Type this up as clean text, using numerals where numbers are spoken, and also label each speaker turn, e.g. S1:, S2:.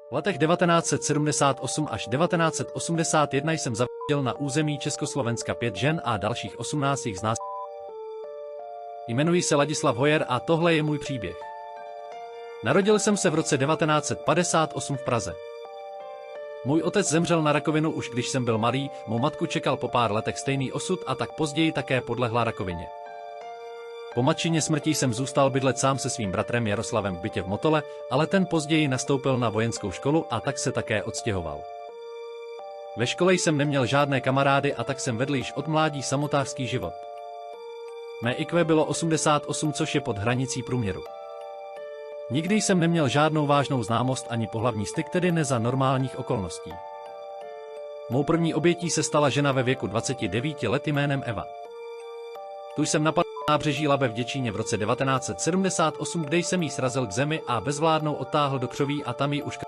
S1: V letech 1978 až 1981 jsem zavřel na území Československa 5 žen a dalších 18 jich znásilnil. Jmenuji se Ladislav Hojer a tohle je můj příběh. Narodil jsem se v roce 1958 v Praze. Můj otec zemřel na rakovinu už když jsem byl malý, mou matku čekal po pár letech stejný osud a tak později také podlehla rakovině. Po matčině smrti jsem zůstal bydlet sám se svým bratrem Jaroslavem v bytě v Motole, ale ten později nastoupil na vojenskou školu a tak se také odstěhoval. Ve škole jsem neměl žádné kamarády a tak jsem vedl již od mládí samotářský život. Mé IQ bylo 88, což je pod hranicí průměru. Nikdy jsem neměl žádnou vážnou známost ani pohlavní styk, tedy ne za normálních okolností. Mou první obětí se stala žena ve věku 29 let jménem Eva. Tu jsem napadl na nábřeží Labe v Děčíně v roce 1978, kde jsem jí srazil k zemi a bezvládnou odtáhl do křoví a tam ji uškrtl.